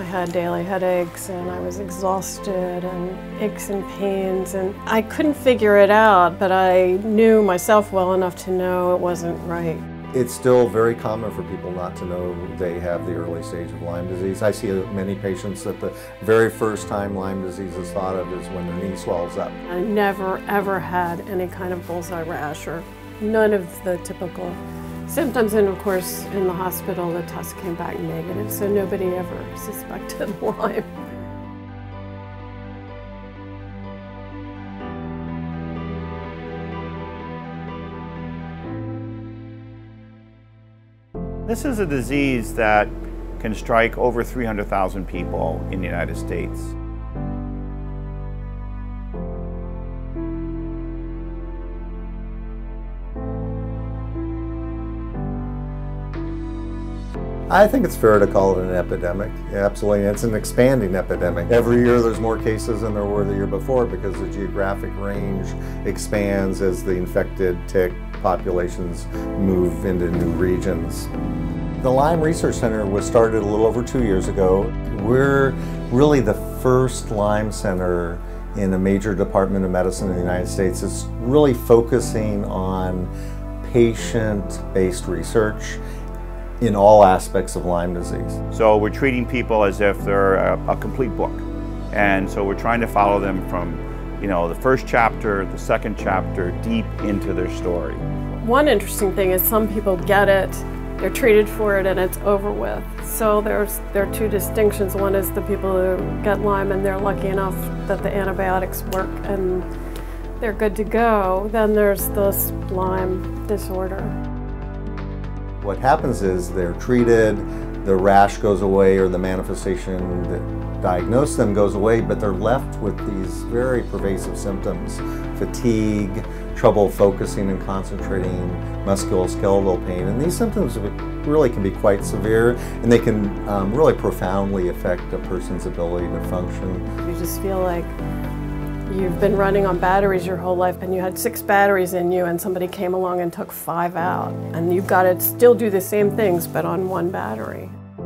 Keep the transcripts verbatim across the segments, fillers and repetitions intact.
I had daily headaches and I was exhausted and aches and pains, and I couldn't figure it out, but I knew myself well enough to know it wasn't right. It's still very common for people not to know they have the early stage of Lyme disease. I see many patients that the very first time Lyme disease is thought of is when their knee swells up. I never ever had any kind of bullseye rash or none of the typical symptoms, and of course in the hospital the test came back negative, so nobody ever suspected Lyme. This is a disease that can strike over three hundred thousand people in the United States. I think it's fair to call it an epidemic. Yeah, absolutely, it's an expanding epidemic. Every year there's more cases than there were the year before because the geographic range expands as the infected tick populations move into new regions. The Lyme Research Center was started a little over two years ago. We're really the first Lyme center in a major department of medicine in the United States that's really focusing on patient-based research in all aspects of Lyme disease. So we're treating people as if they're a, a complete book. And so we're trying to follow them from, you know, the first chapter, the second chapter, deep into their story. One interesting thing is some people get it, they're treated for it, and it's over with. So there's there are two distinctions. One is the people who get Lyme and they're lucky enough that the antibiotics work and they're good to go. Then there's this Lyme disorder. What happens is they're treated, the rash goes away or the manifestation that diagnosed them goes away, but they're left with these very pervasive symptoms: fatigue, trouble focusing and concentrating, musculoskeletal pain. And these symptoms really can be quite severe, and they can um, really profoundly affect a person's ability to function. You just feel like you've been running on batteries your whole life and you had six batteries in you and somebody came along and took five out, and you've got to still do the same things but on one battery.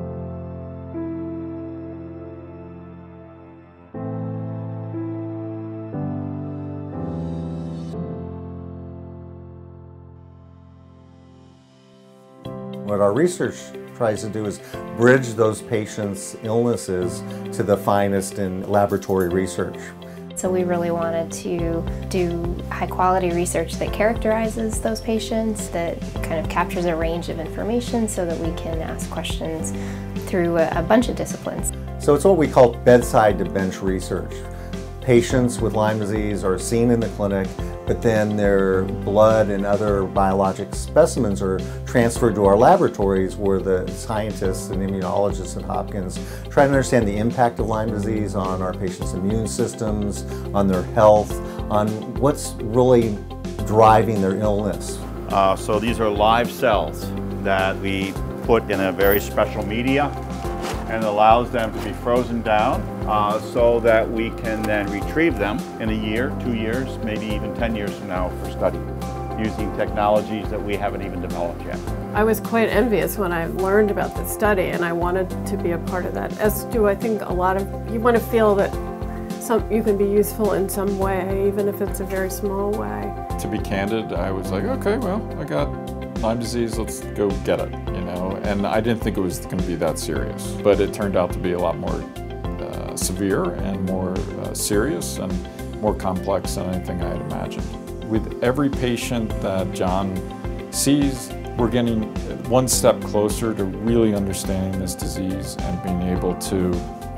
What our research tries to do is bridge those patients' illnesses to the finest in laboratory research. So we really wanted to do high-quality research that characterizes those patients, that kind of captures a range of information so that we can ask questions through a, a bunch of disciplines. So it's what we call bedside to bench research. Patients with Lyme disease are seen in the clinic, but then their blood and other biologic specimens are transferred to our laboratories where the scientists and immunologists at Hopkins try to understand the impact of Lyme disease on our patients' immune systems, on their health, on what's really driving their illness. Uh, so these are live cells that we put in a very special media, and it allows them to be frozen down uh, so that we can then retrieve them in a year, two years, maybe even ten years from now for study, using technologies that we haven't even developed yet. I was quite envious when I learned about this study, and I wanted to be a part of that, as do I think a lot of, you want to feel that some, you can be useful in some way, even if it's a very small way. To be candid, I was like, okay, well, I got Lyme disease, let's go get it, you know, and I didn't think it was going to be that serious, but it turned out to be a lot more uh, severe and more uh, serious and more complex than anything I had imagined. With every patient that John sees, we're getting one step closer to really understanding this disease and being able to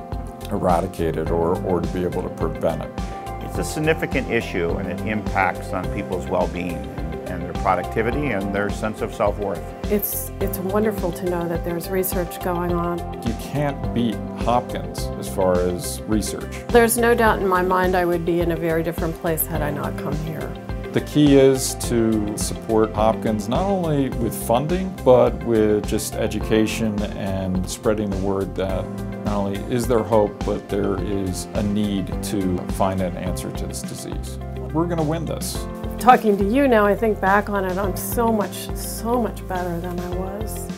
eradicate it or, or to be able to prevent it. It's a significant issue, and it impacts on people's well-being and their productivity and their sense of self-worth. It's, it's wonderful to know that there's research going on. You can't beat Hopkins as far as research. There's no doubt in my mind I would be in a very different place had I not come here. The key is to support Hopkins not only with funding, but with just education and spreading the word that not only is there hope, but there is a need to find an answer to this disease. We're going to win this. Talking to you now, I think back on it, I'm so much, so much better than I was.